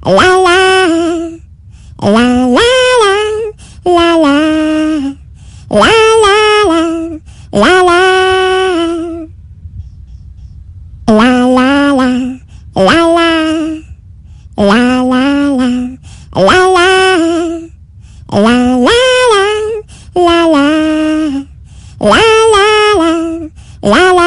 la la, la la la, la la, la la la, la la. La la la, la la, la la la, la la, la la la, la la, la la la, la la.